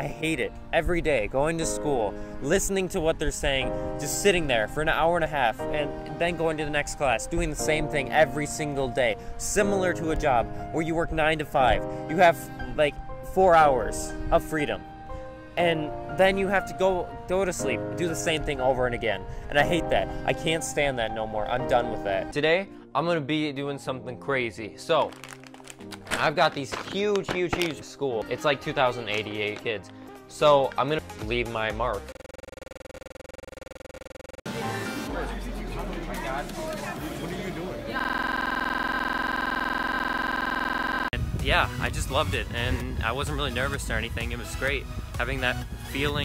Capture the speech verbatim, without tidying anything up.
I hate it. Every day, going to school, listening to what they're saying, just sitting there for an hour and a half, and then going to the next class, doing the same thing every single day. Similar to a job where you work nine to five. You have like four hours of freedom. And then you have to go go to sleep, do the same thing over and again. And I hate that. I can't stand that no more. I'm done with that. Today, I'm gonna be doing something crazy. So, I've got these huge, huge, huge school. It's like two thousand eighty-eight kids. So, I'm gonna leave my mark. What are you doing? And yeah, I just loved it. And I wasn't really nervous or anything. It was great having that feeling.